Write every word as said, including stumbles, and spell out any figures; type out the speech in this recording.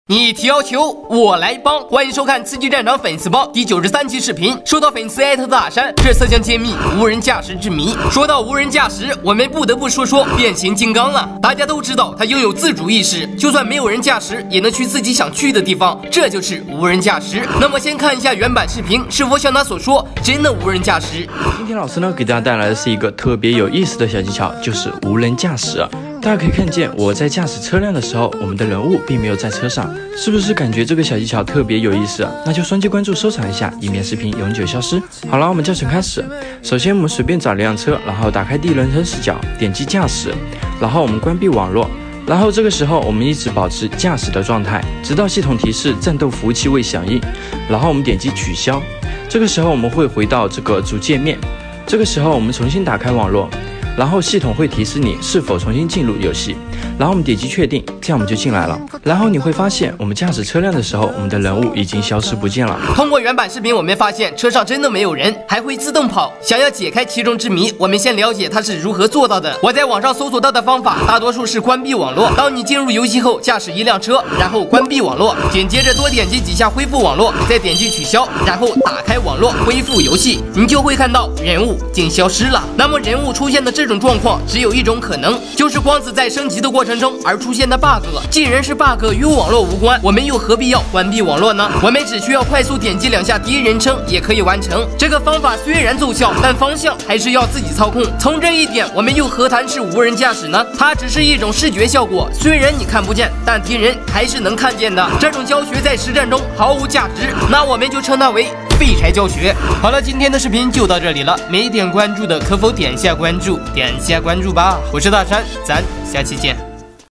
你提要求，我来帮。欢迎收看《刺激战场》粉丝帮第九十三期视频。收到粉丝艾特的大山，这次将揭秘无人驾驶之谜。说到无人驾驶，我们不得不说说变形金刚了。大家都知道，它拥有自主意识，就算没有人驾驶，也能去自己想去的地方，这就是无人驾驶。那么，先看一下原版视频，是否像他所说，真的无人驾驶？ 今天老师呢，给大家带来的是一个特别有意思的小技巧，就是无人驾驶。大家可以看见，我在驾驶车辆的时候，我们的人物并没有在车上，是不是感觉这个小技巧特别有意思？那就双击关注收藏一下，以免视频永久消失。好了，我们教程开始。首先我们随便找一辆车，然后打开第一人称视角，点击驾驶，然后我们关闭网络，然后这个时候我们一直保持驾驶的状态，直到系统提示战斗服务器未响应，然后我们点击取消。这个时候我们会回到这个主界面，这个时候我们重新打开网络。然后系统会提示你是否重新进入游戏，然后我们点击确定，这样我们就进来了。然后你会发现，我们驾驶车辆的时候，我们的人物已经消失不见了。 通过原版视频，我们发现车上真的没有人，还会自动跑。想要解开其中之谜，我们先了解它是如何做到的。我在网上搜索到的方法，大多数是关闭网络。当你进入游戏后，驾驶一辆车，然后关闭网络，紧接着多点击几下恢复网络，再点击取消，然后打开网络恢复游戏，你就会看到人物竟消失了。那么人物出现的这种状况只有一种可能，就是光子在升级的过程中而出现的 bug。既然是 bug 与网络无关，我们又何必要关闭网络呢？我们只需要快速点击两下第一人称也可以完成。这个方法虽然奏效，但方向还是要自己操控。从这一点，我们又何谈是无人驾驶呢？它只是一种视觉效果，虽然你看不见，但敌人还是能看见的。这种教学在实战中毫无价值，那我们就称它为废柴教学。好了，今天的视频就到这里了，没点关注的可否点下关注，点下关注吧。我是大山，咱下期见。